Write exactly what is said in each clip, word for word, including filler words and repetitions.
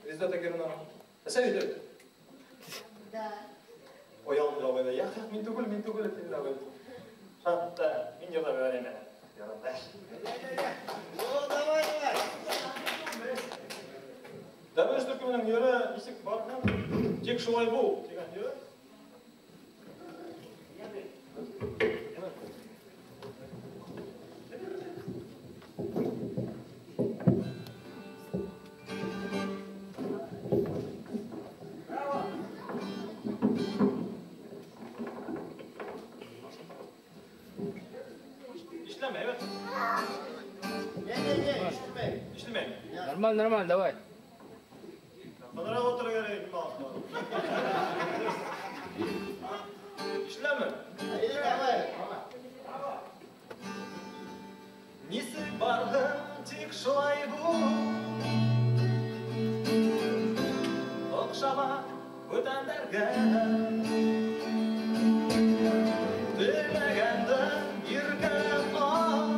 Резидат Акерна. Әсәйді? Да. Оялды жауғайда. Я қақ мен түгіл, мен түгіл, мен түгіл. Шатта, мен жерді бәріне. Ярында. О, давай, давай. Дәбеш түркіменің ері есік барған, тек шулай бұл деген ері. İşleme, evet. Не, не, не, işitme. İşleme. Нормально, нормально, давай. Kadara otur gerek bir bağlı. İşleme. Haydi давай. Nesi bardım tek şolay bu. Okşama ötenlerge. Bilmegenden bir gün al.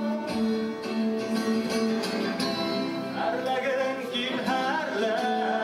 Erlegin kim herle.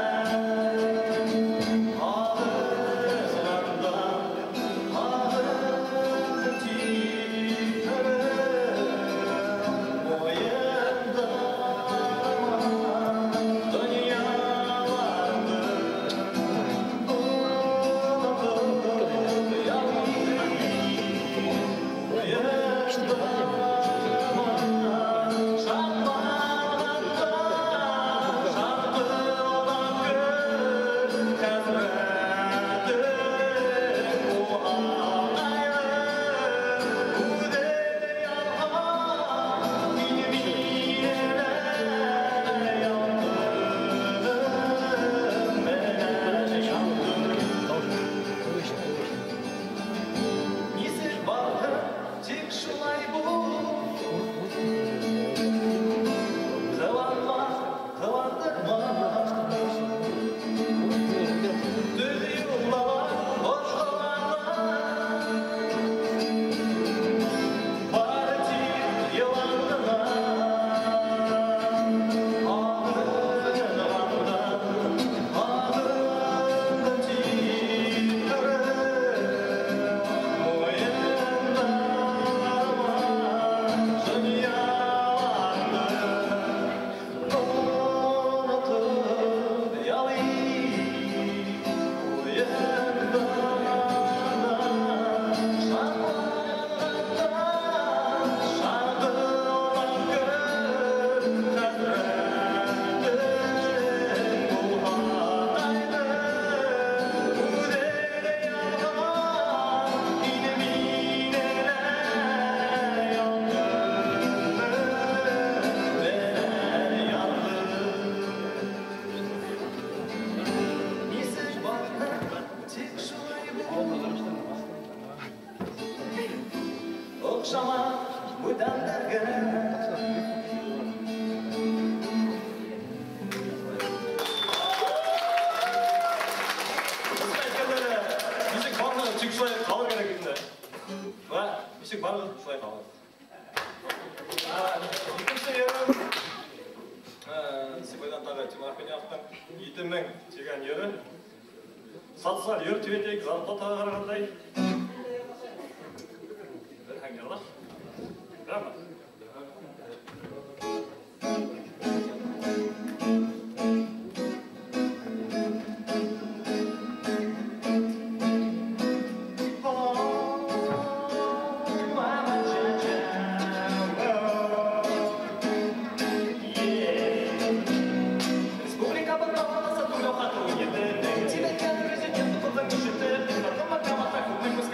Okşama ötenlerge. Müzik barlı çık şuraya kalır gerekinde. Va, müzik barlı şuraya kalır. İkinci yarım. Сегодня тағы Тимофеевтың итімнің деген ері. Сатсал ер түйетек зарплатаға қарағандай. Bir hangirlar. Bravo. Тебе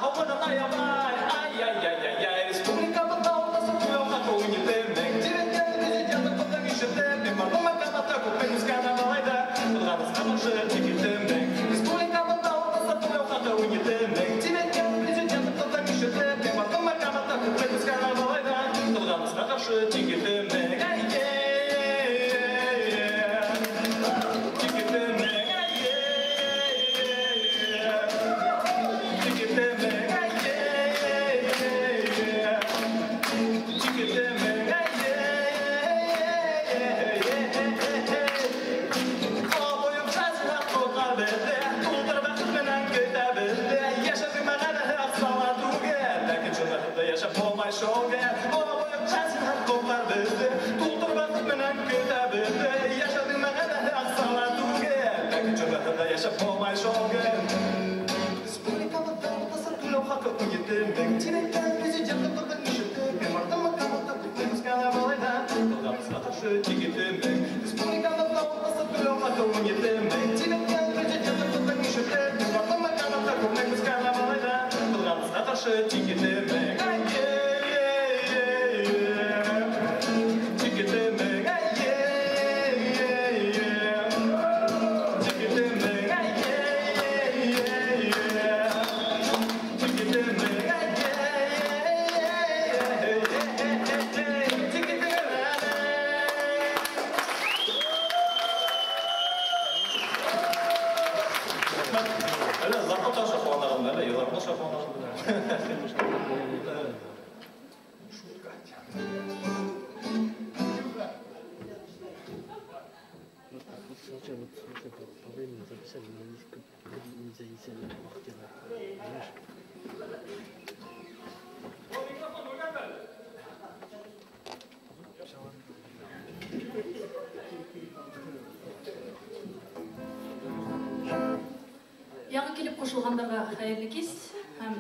Яңа килеп кушылгандырга хәерле кис һәм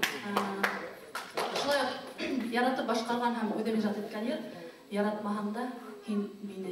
шулай яратып башкарган һәм үдәме җат иткән ер яратмаганда һин мине.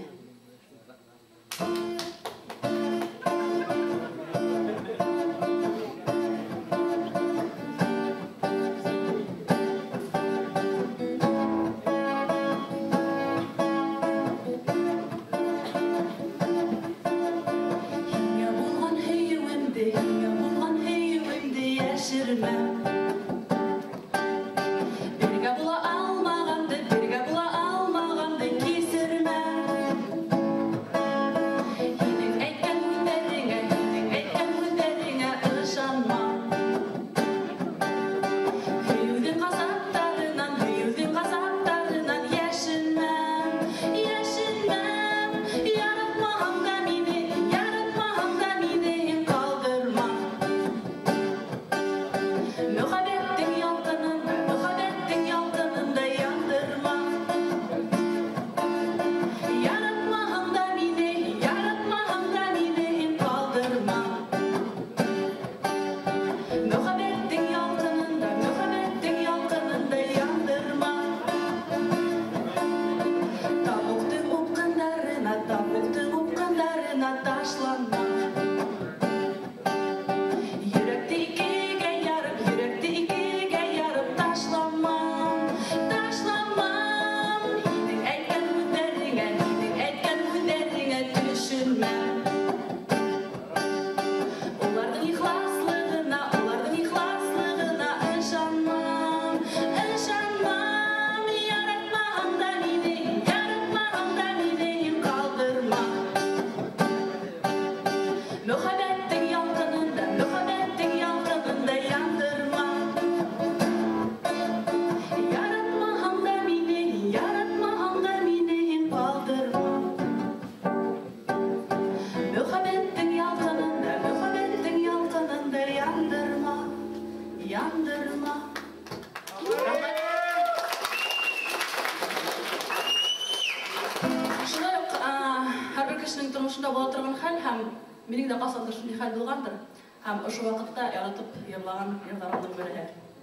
Минең дә касандыр шундый хәл булгандыр. Һәм ошо вакытта яратып йырлаган йырдарымның бере.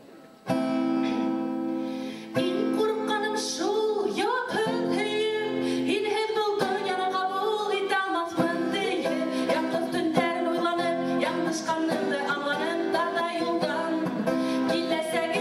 Ин курыкканым шул, якын һөйем, һинһез был дөньяны кабул итә алмасмын диеп. Яңгыз төндәрен уйланып, яңгышканымды аңланып, тарда юлдан киләсәк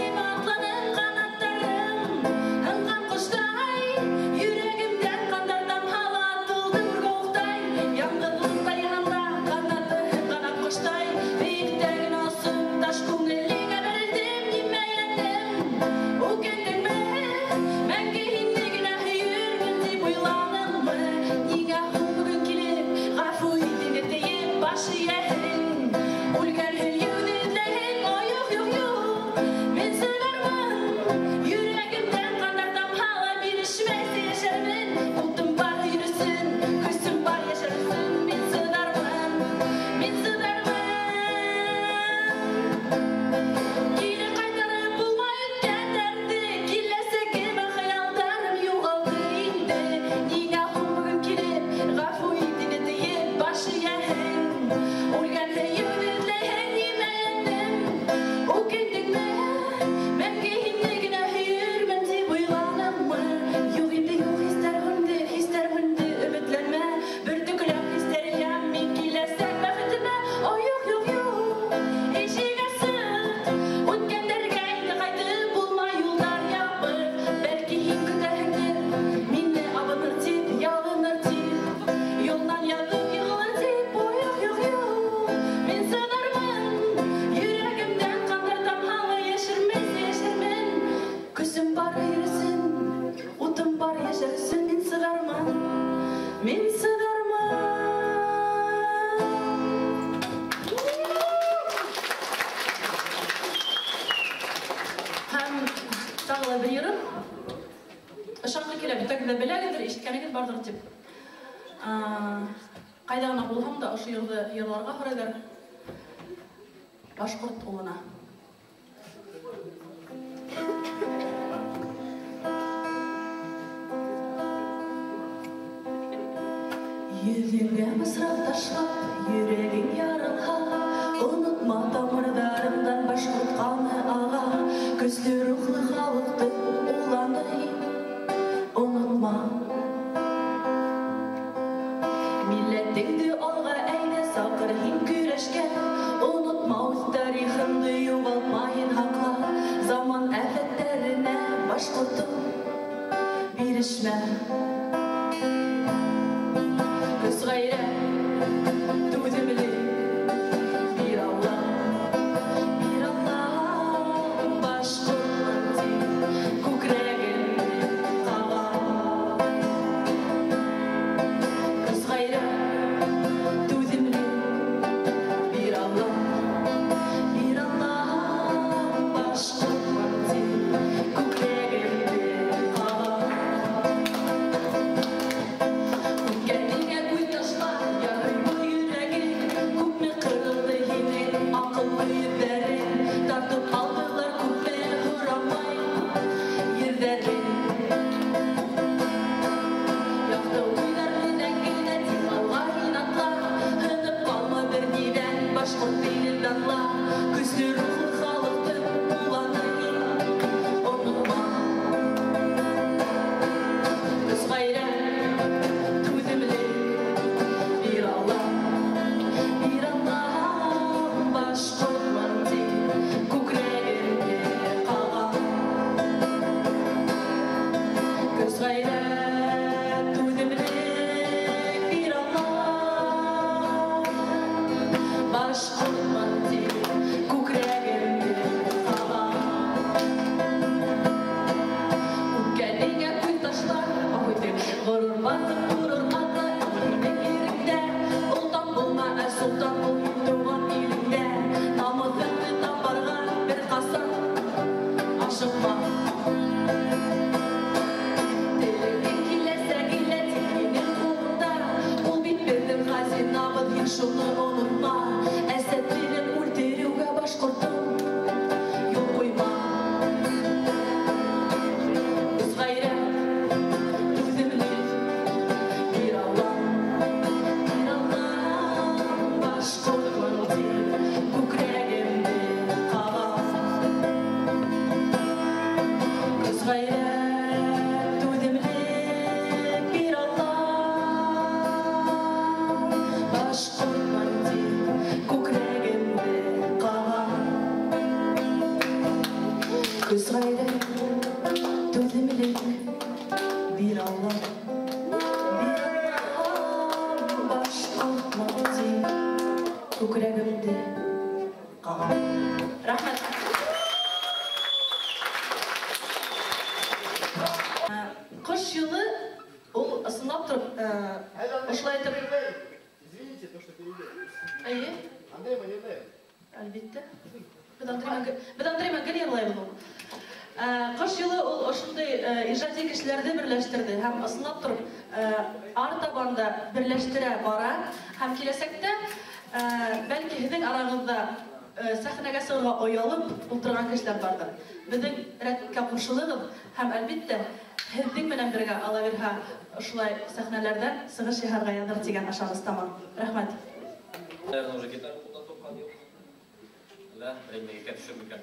Күзім бар ерсін, утым бар ешерсін, мен сыдарман, мен сыдарман. Һәм тағыла бір ерім, ұшаққа келе бітәкі де біләгідір, ешіткәнігіз бардыр деп. Қайдағына болғам да ұшы ерларға құрайдар башқұрт ұлына. Yüzüңе мысырап ташлап, жүрегің ярылға, ұнытма тамырдарымдан башқұрт қаны аға, көзлі рухлы халықты ұланы, ұнытма. Милләтіңді алға әйне сақыр хин күрешке, ұнытма өз тарихынды юғалтмайын хақла, заман әфеттеріне башқұртым берішмә. Көз ғайрә, төзімлі, бір Алла, бір Алла, башқұртмын тек көкірегімде қаған. Көз ғайрә, төзімлі, бір Алла, бір Алла, башқұртмын тек көкірегімде қаған. Şunu unutma, essetlerin ulteriuga başkurtum, yol koyma. Biz gayret, tüzümlü, bir Allah, bir Allah, başkurtman değil, kukregimde kalan. Biz gayret, tüzümlü, bir Allah, başkurtman değil, kukregimde kalan. Kız gayret, tüzümlük, bir Allah, bir Allah, başkurtman değil, kukregimde kalan. Rahmet. Kış yılı, o ısınlap durup, uşulay etip, Извините, то, что перебил. ayı, Андрей Манилаев. әлбетте. Біз Андреймен гел ерлай бұл. Қыш жылы ол ошындай ижади кешілерді бірләштірді. Һәм ысынлап тұрып, артабанда бірләштірә бара. Һәм келесекте, бәлки һеҙҙең арағыҙҙа сәхнәгә сығырға оялып ултырған кешеләр бардыр. Беҙҙең рәткә ҡушылығыҙ һәм әлбиттә һеҙҙең менән бергә ала бирһә ошолай сәхнәләрҙән сығыш яһарға яҙыр тигән ашағыз тамам. Рәхмәт. Наверное, уже гитару куда-то упадет. Да, времени как еще бы как.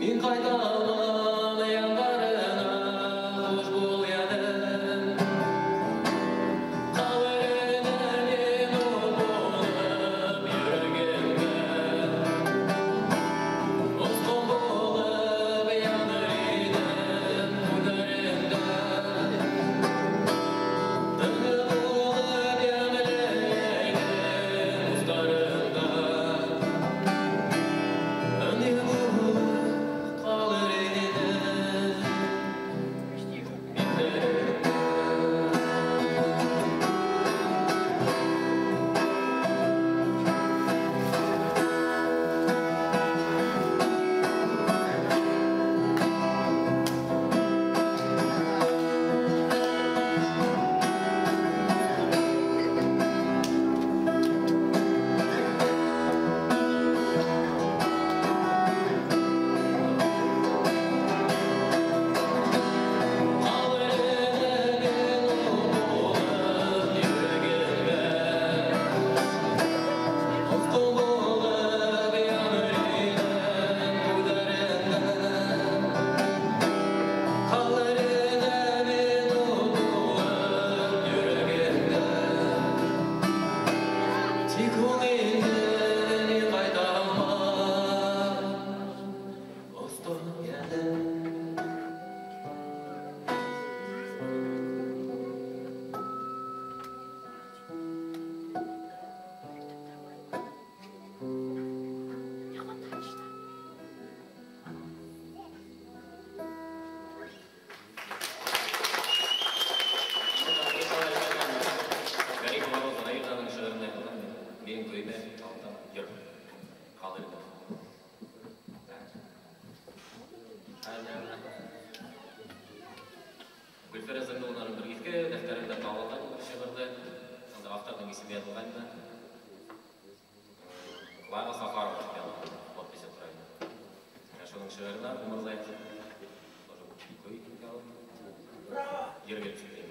Мин кайтамын яндарына, хуш бул ядым. Каберіне мен ұмылып йөргенде, Оскон болып яныр идем күнәрендә. Тыңы болып ямелеген устарында, Өне болып қалыр едім миндерінде. Гарри Морозов Раиданың шиғырын айтылған менің тойыма алтын ер қалыр еді. Гүлфира Заңдылының бір екі дәфтәрінде қалған бір шиғырды, сонда автордың есімі айтылған да, Клара Сахарова подписи тұрайды. Шоның шиғырына Умар Зайцев көй қалып ерге түсірген.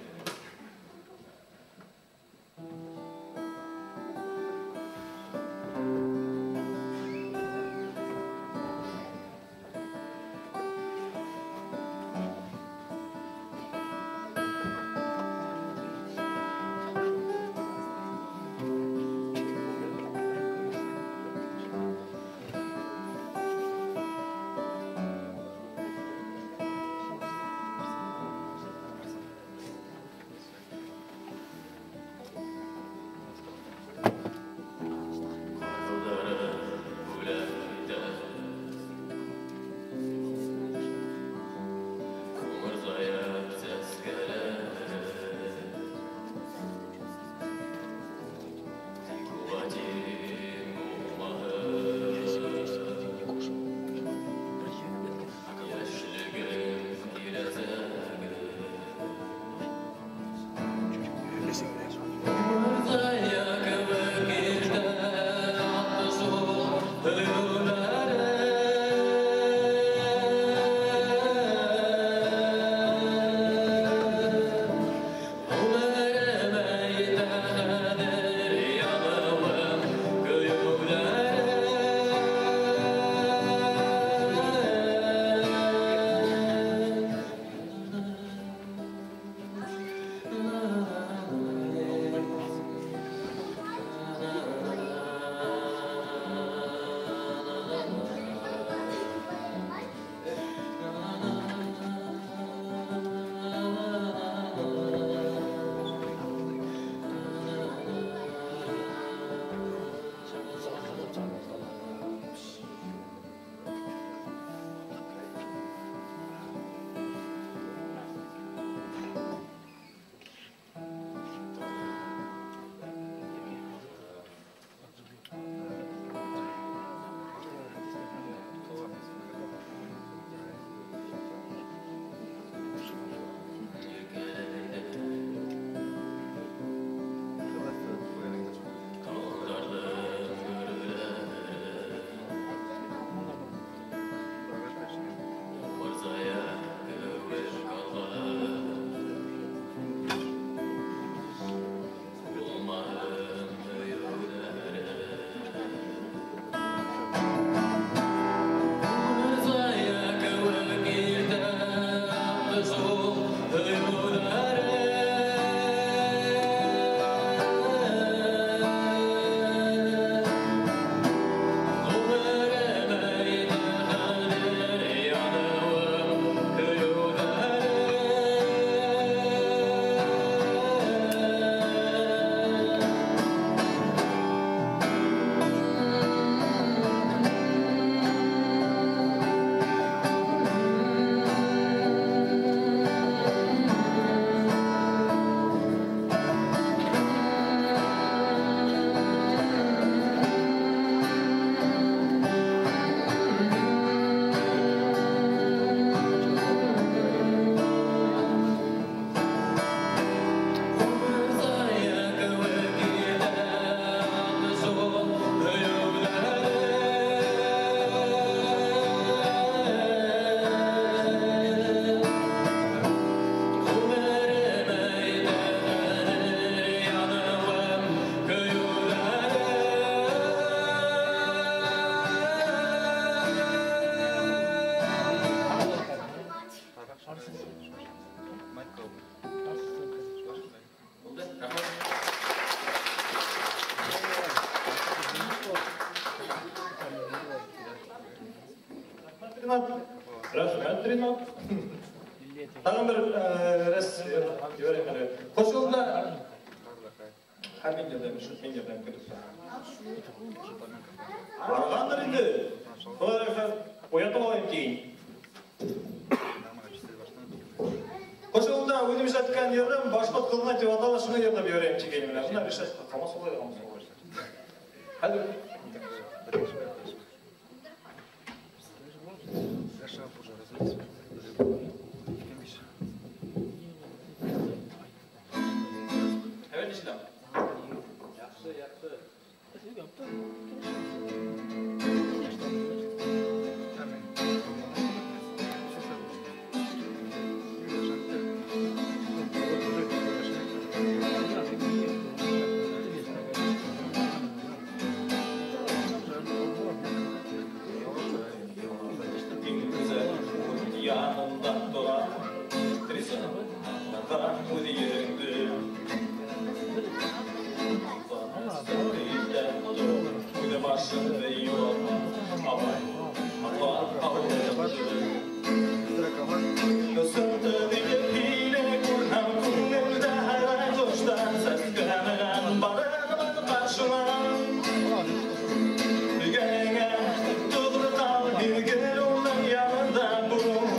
Ринат. Рахмет, Ринат. Тағын бір рәс жіберемін. Қосылда Хәмин жерден, мен жерден күдік. Арғандар енді. Оятып алайын кейін. Қосылда өнім жатқан ерім башқұт қылына деп атала шыны ерді берем чекеймін. Бұна решетті. Қамас олай, қамас олай. Hadi. Evet işte. Yaxşı, yaxşı. Yanımda dolan Tristan Nada müdüründü Bana söyleyden dur Uyda başında yorma Havay Allah ağladı Gözümde bir hile Kurhan kumelde Hayray koştan Ses gömelen Barınmadı karşıma Mügene Tutulur kal Bir gün onun yanında Bu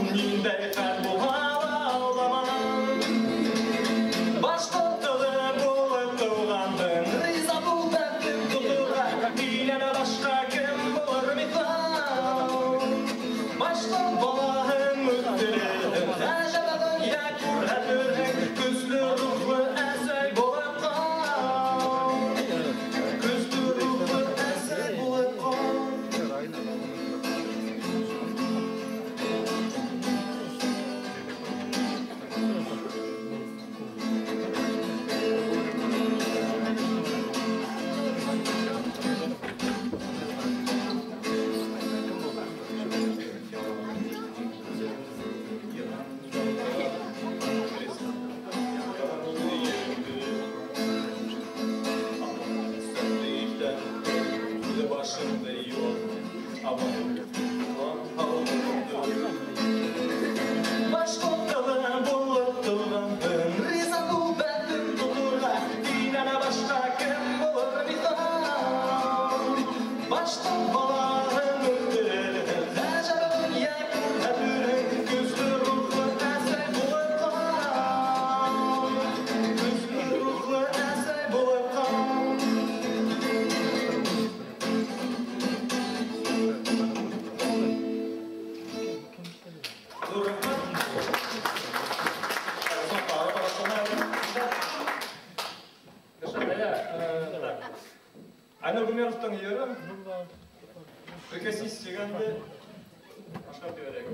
Айнұр Гүмеровтың ері Үкесіз сегенде Ашқап берек.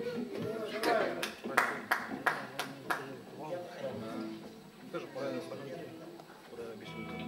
Тоже правильно сложить. Куда обещаю.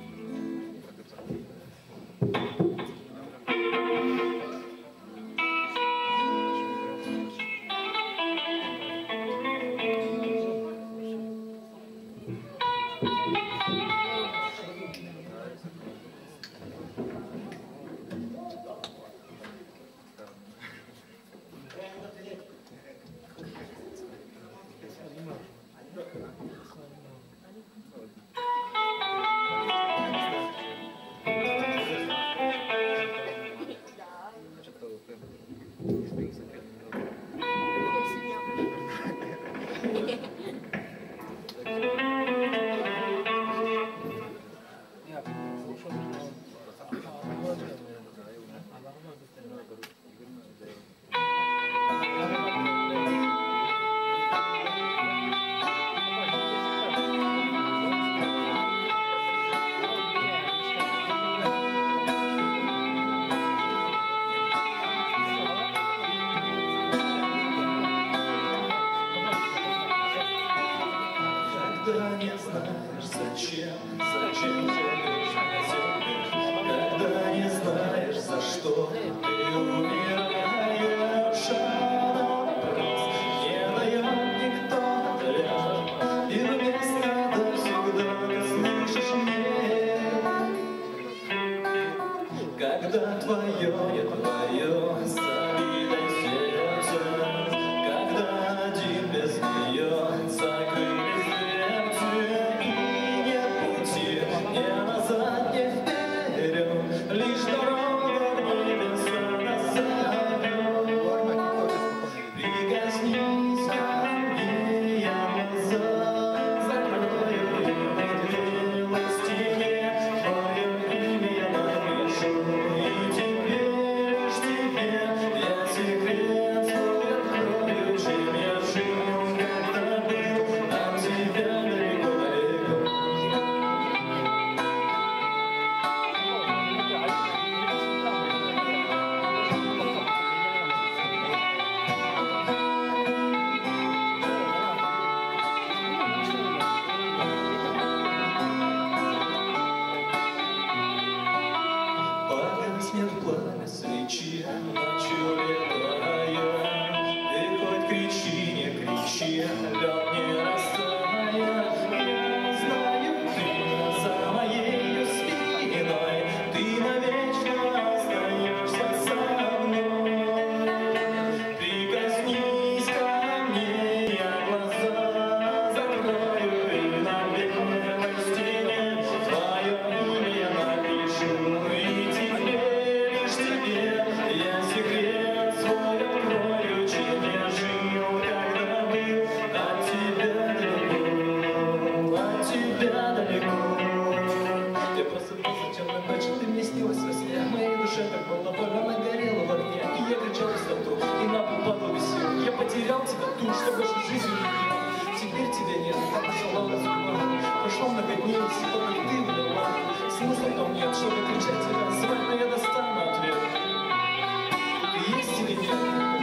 тебя ту, что вашу жизнь любила. Теперь тебя нет, как салат с губами. Прошло много дней, всего как ты виноват. Смысла там нет, чтобы кричать тебя, звать, но я достану ответ. Ты есть или нет?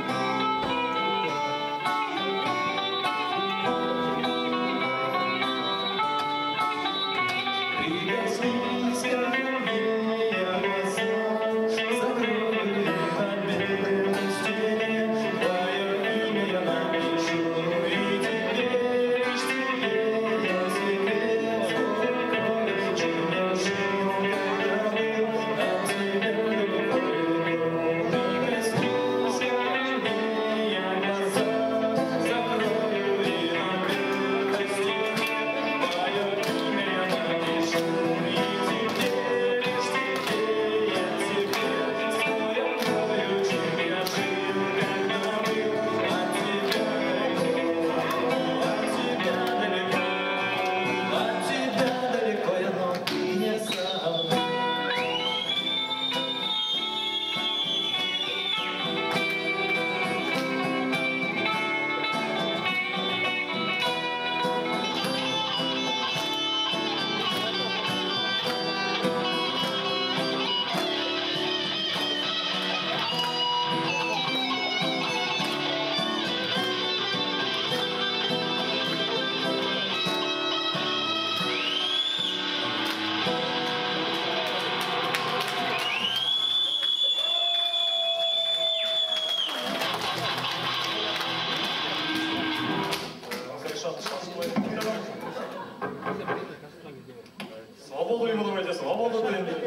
Свободу ему давайте, свободу дайте.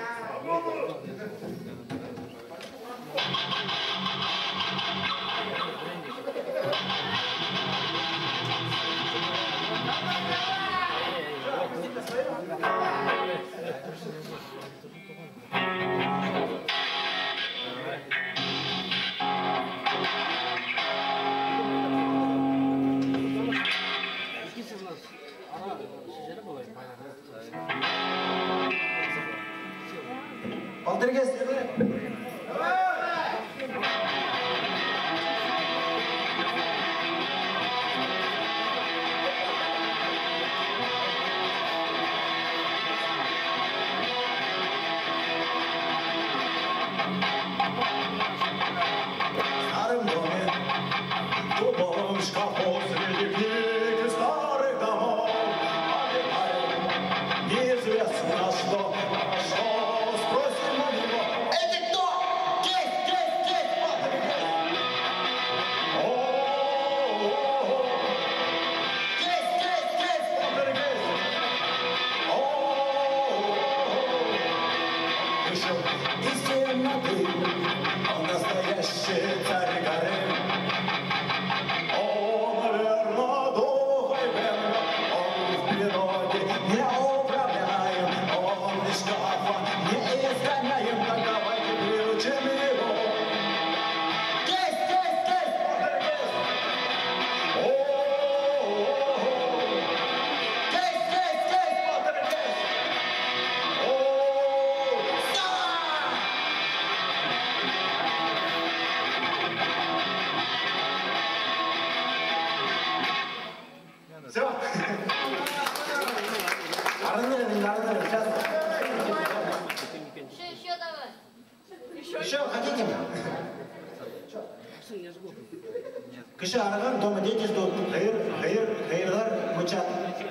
Кеше араган дома дети ждут. Хайыр, хайыр, хайырлар мычат.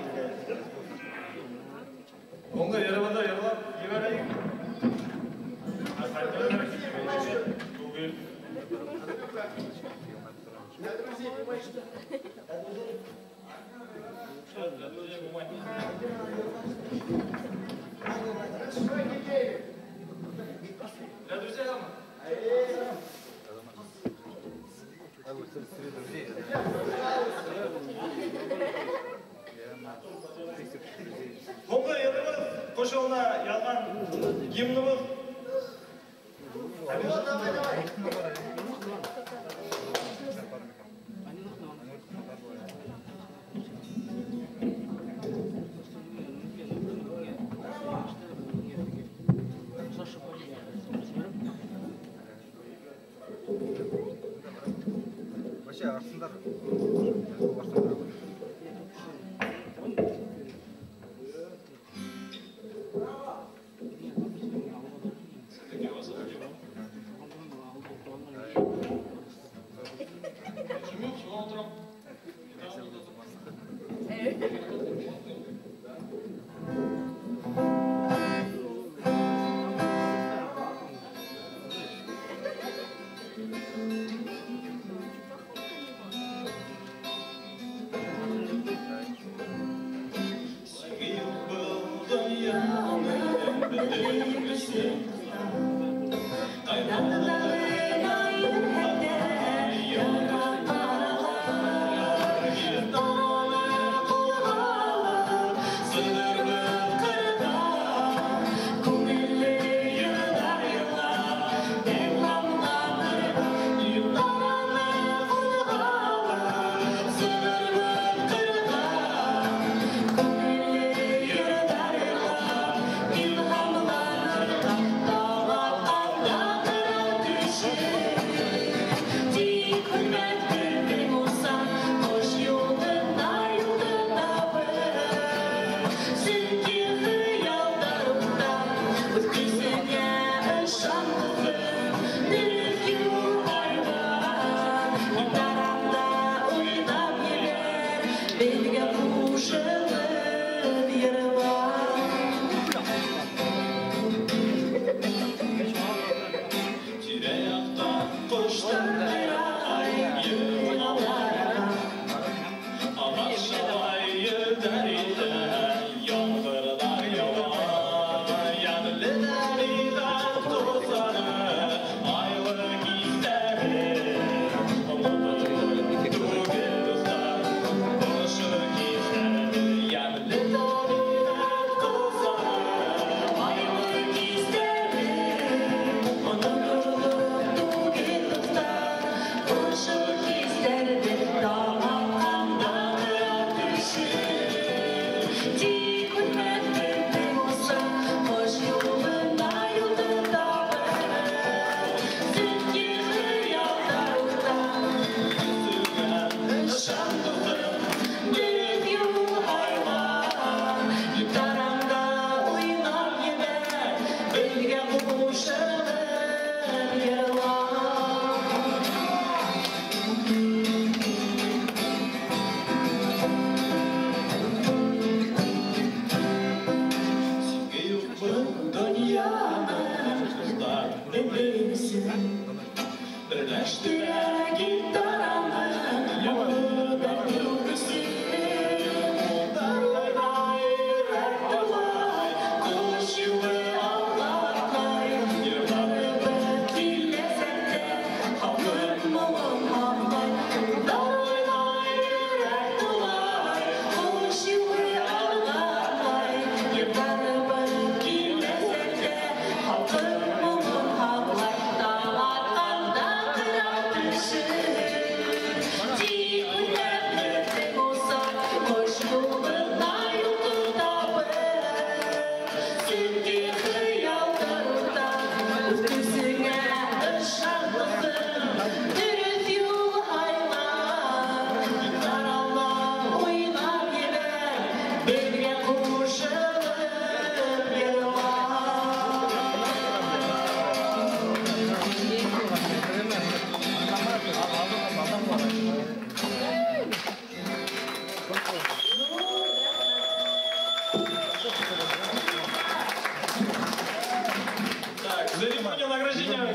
Онга ярабада ярлап, ебарайын. Тугел. Для друзей дома. Онга ярабыз, қошауына ялған гимніміз. Ше арсындар. Церемония награждения.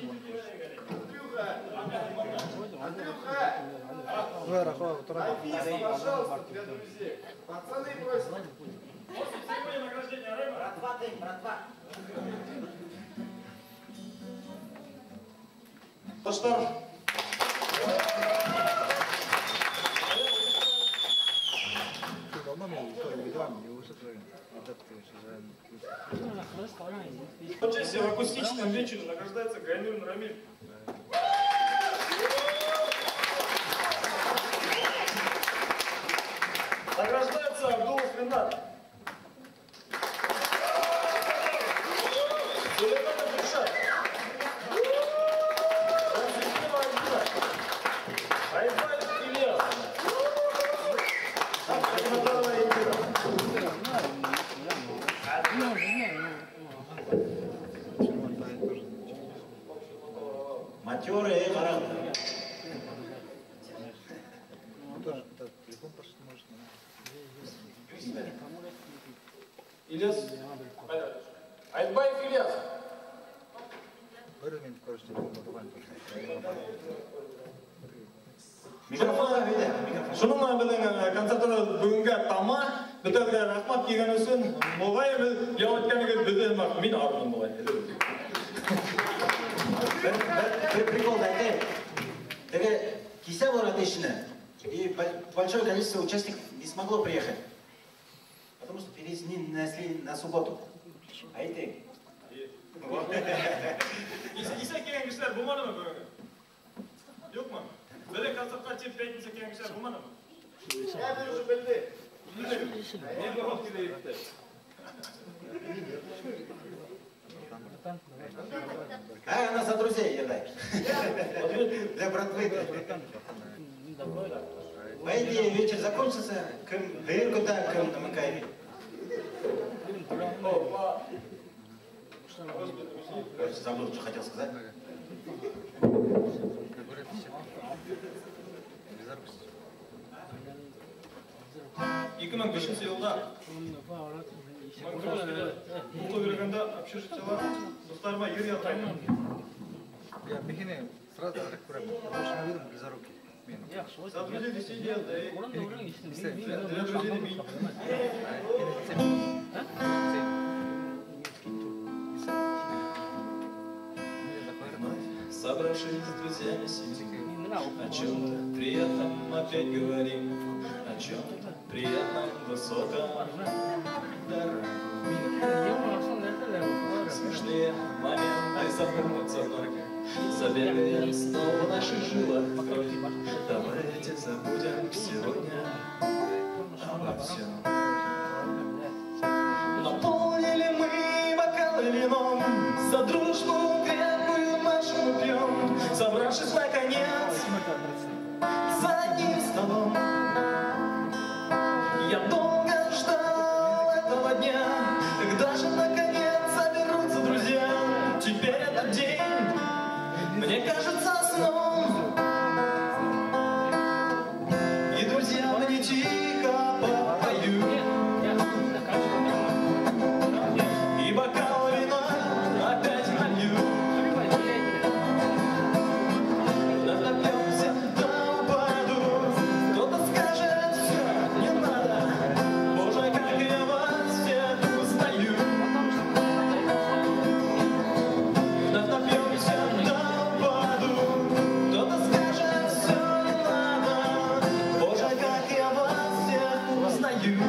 Написано, пожалуйста, для друзей. Пацаны просят. Церемония награждения Рэма. Братва, ты, братва. Dostlar. Участие в акустическом вечере награждается Гайнур Рамиль. Награждается Абдулов Ренат. Сулейман Абдушат. Константинова Альбина. Ильяс, Айтбаев Ильяс. Шуныңа біздің концерттары бүгінгі тама, бітірге рахмат деген үшін, молғай біз яуытканыға бізден мақ, мен армын молғай. Бір прикол дайте. Теге кися ворот ешіні, и большое количество участников не смогло приехать, потому что перенесли на субботу. Айты. Иса келген кісілер болмады ма бүгінгі? Жоқ ма? Бәле концертқа тек пятница келген кісілер болмады ма? Бәрі уже білді. Не бұрын келейікті. А, она за друзей едай. Для братвы. По идее, вечер закончился, кым гырку да, кым намыкай. Забыл, что хотел сказать. екі мың бесінші жылда Муклагерганда общежитиялар достарыма ер ятайын. Я мехине сразу так прям больше не видим близоруки. За друзей не сидел, да и для друзей не бить. Собравшись с друзьями сидим, о чем-то приятном опять говорим, о чем-то приятном, высоком, дорогом. Смешные моменты запомнят со мной, забегает снова в наших жилах кровь. Давайте забудем сегодня обо всем. Наполнили мы бокалы вином, за дружбу крепкую нашу пьем, собравшись наконец за одним столом. Я долго ждал этого дня, когда же наконец соберутся друзья. Теперь этот день мне кажется сном, и друзья мне тихо попоют, и бокал вина опять налью. Напьемся до упаду, кто-то скажет: все, не надо, Боже, как я вас всех узнаю. Напьемся до упаду, кто-то скажет: все, не надо, Боже, как я вас всех узнаю.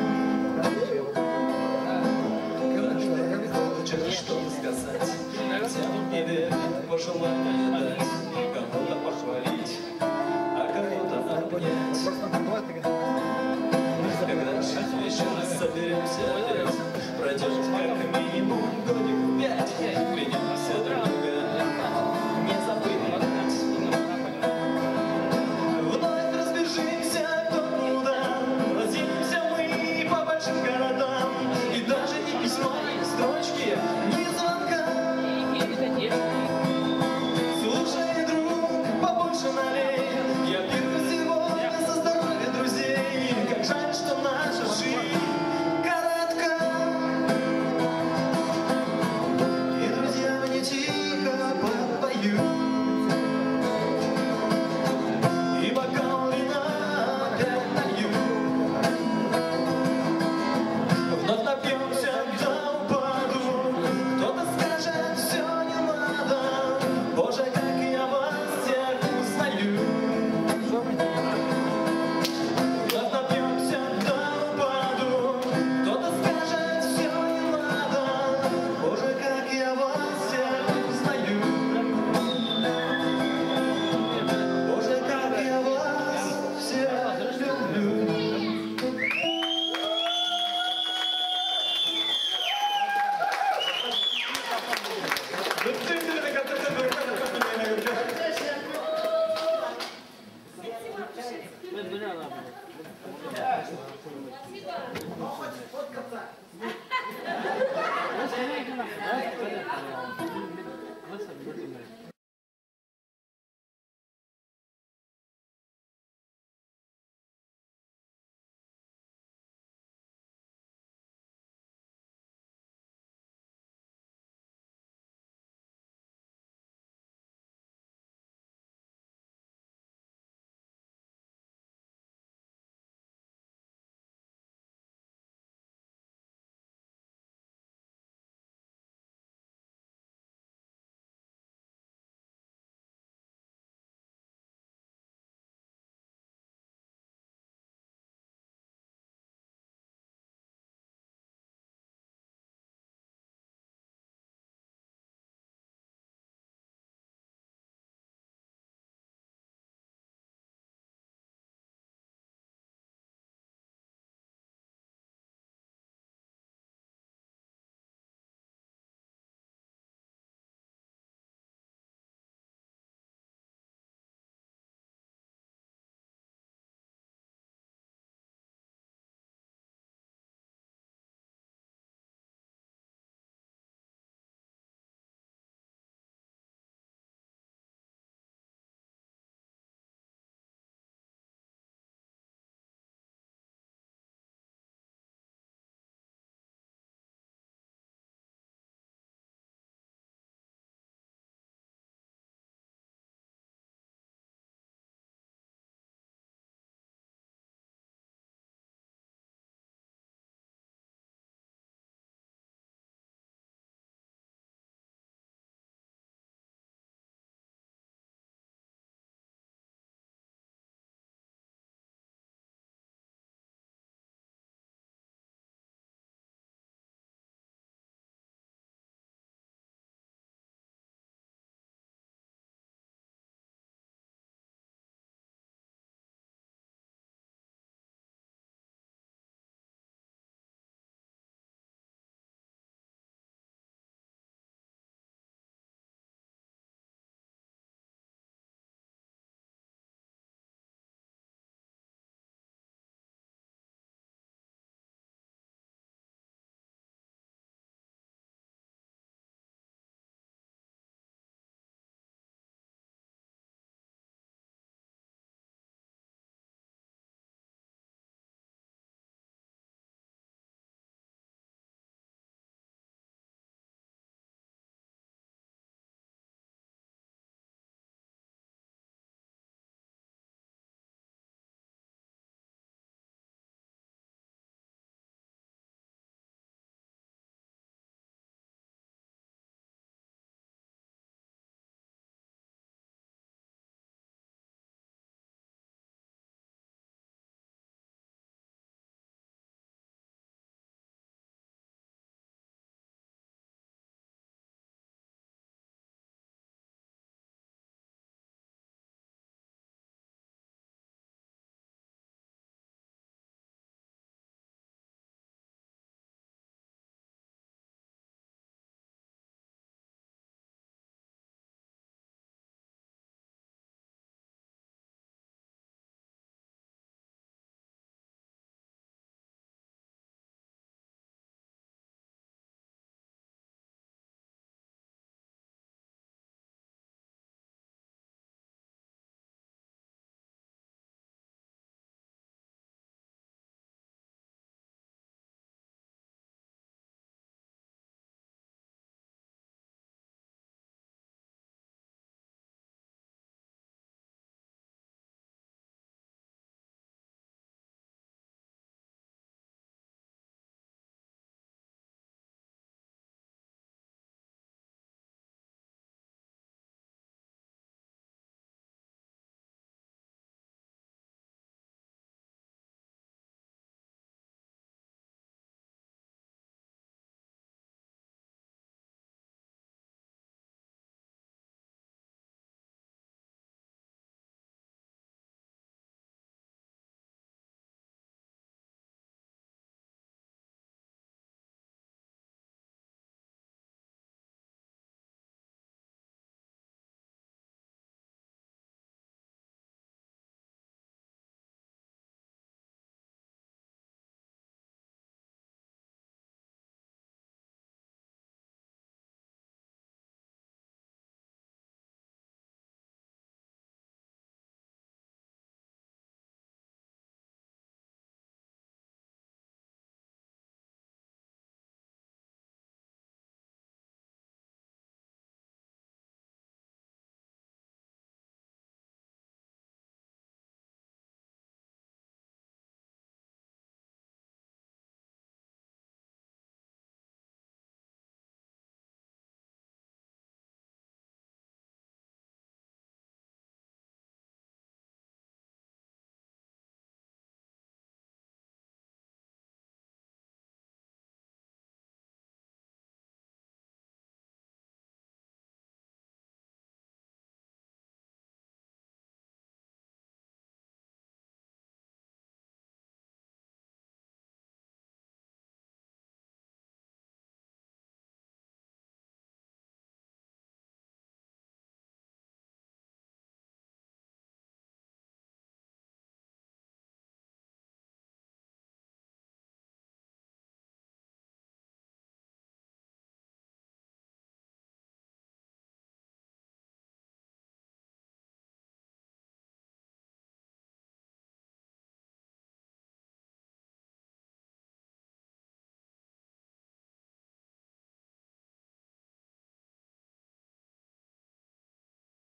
Каждый хочет что-то сказать, тем не верит, пожелание дать, кого-то похвалить, а кого-то обнять. Когда же еще раз соберемся опять, пройдет как минимум годик пять, клянемся друг друга не забыть. Вновь разбежимся кто куда, разъедемся мы по большим городам, и даже ни письма, ни строчки, ни звонка. Слушай, друг, побольше налей, я беру